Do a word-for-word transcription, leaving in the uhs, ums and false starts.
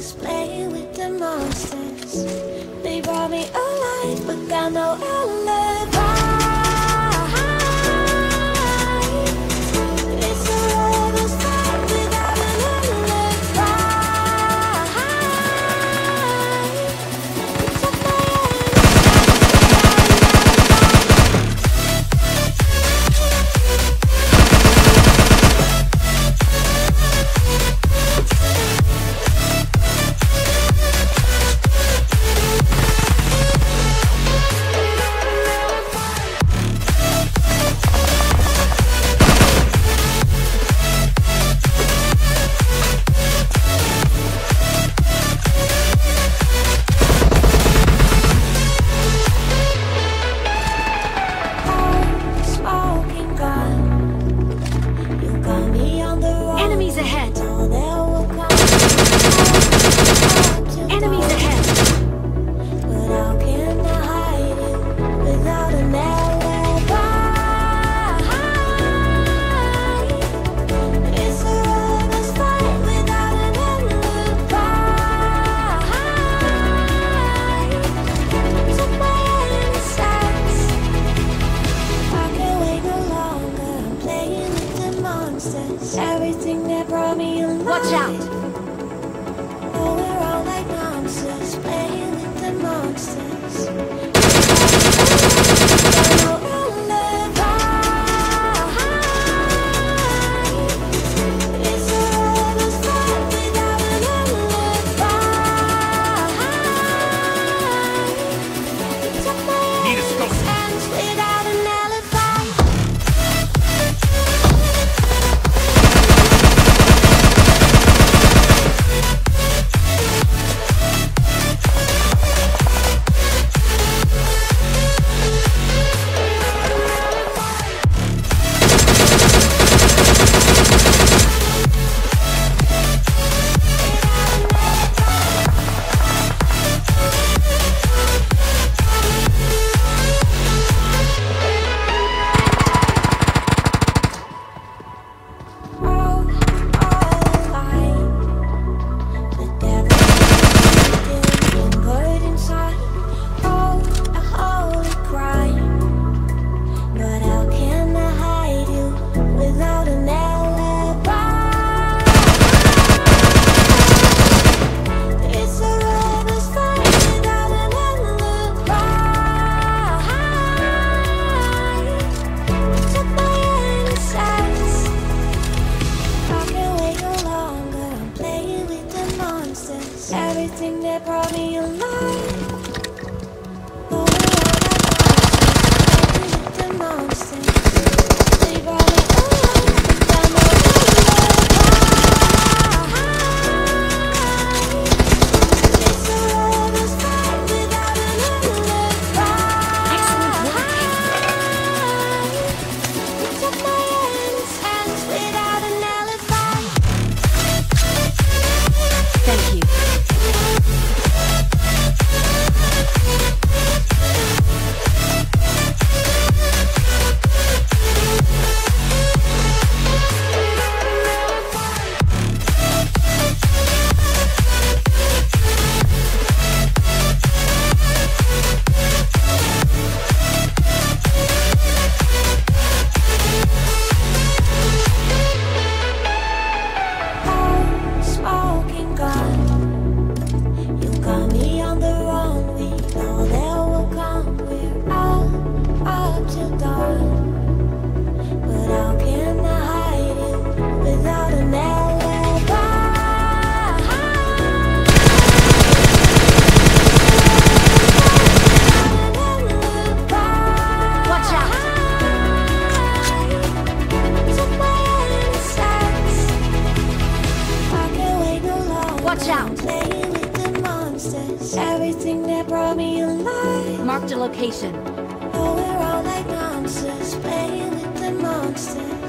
monsters, playing with the monsters. They brought me alive, but got no alibi. It's a lover's fight without an alibi. Took my everything that brought me alive. Watch out! Oh, we're all like monsters, playing with the monsters. No alibi. It's a lover's fight without an alibi. Took my hands without an alibi. Everything that brought me alive. Oh, the monsters, they brought me alive, but got no alibi. It's a lover's fight without an alibi. Took my hands, hands without an alibi. Thank you. Watch out! Playing with the monsters, everything that brought me alive. Marked a location. Oh, we're all like monsters, playing with the monsters.